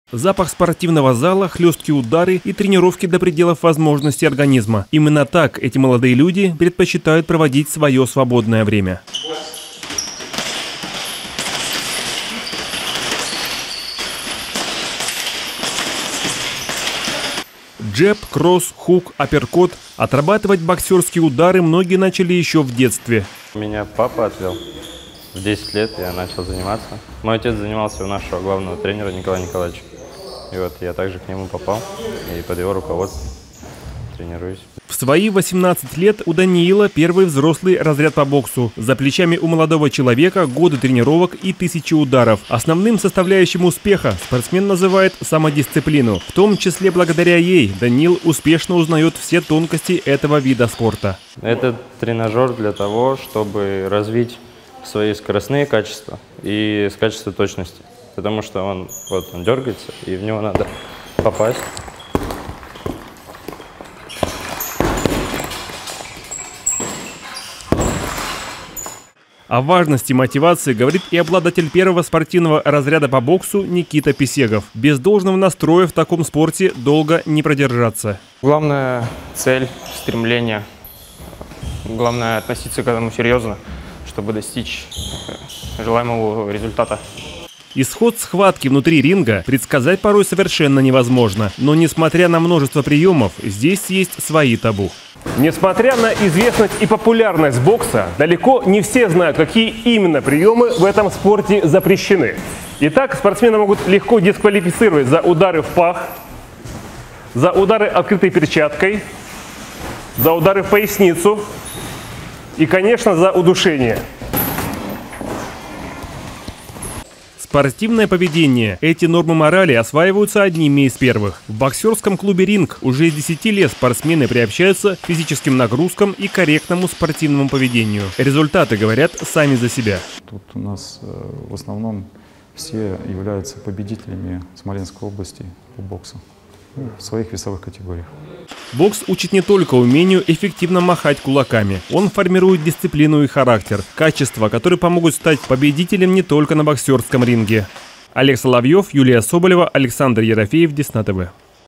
Запах спортивного зала, хлесткие удары и тренировки до пределов возможностей организма. Именно так эти молодые люди предпочитают проводить свое свободное время. Джеб, кросс, хук, апперкот. Отрабатывать боксерские удары многие начали еще в детстве. Меня папа отвел. В 10 лет я начал заниматься. Мой отец занимался у нашего главного тренера Николая Николаевича. И вот я также к нему попал и под его руководством тренируюсь. В свои 18 лет у Даниила первый взрослый разряд по боксу. За плечами у молодого человека годы тренировок и тысячи ударов. Основным составляющим успеха спортсмен называет самодисциплину. В том числе благодаря ей Даниил успешно узнает все тонкости этого вида спорта. Это тренажер для того, чтобы развить свои скоростные качества и качество точности. Потому что он дергается, и в него надо попасть. О важности мотивации говорит и обладатель первого спортивного разряда по боксу Никита Песегов. Без должного настроя в таком спорте долго не продержаться. Главная цель, стремление. Главное относиться к этому серьезно, чтобы достичь желаемого результата. Исход схватки внутри ринга предсказать порой совершенно невозможно. Но несмотря на множество приемов, здесь есть свои табу. Несмотря на известность и популярность бокса, далеко не все знают, какие именно приемы в этом спорте запрещены. Итак, спортсмены могут легко дисквалифицировать за удары в пах, за удары открытой перчаткой, за удары в поясницу и, конечно, за удушение. Спортивное поведение. Эти нормы морали осваиваются одними из первых. В боксерском клубе «Ринг» уже с 10 лет спортсмены приобщаются к физическим нагрузкам и корректному спортивному поведению. Результаты говорят сами за себя. Тут у нас в основном все являются победителями Смоленской области по боксу в своих весовых категориях. Бокс учит не только умению эффективно махать кулаками. Он формирует дисциплину и характер. Качества, которые помогут стать победителем не только на боксерском ринге. Олег Соловьев, Юлия Соболева, Александр Ерофеев, Десна ТВ.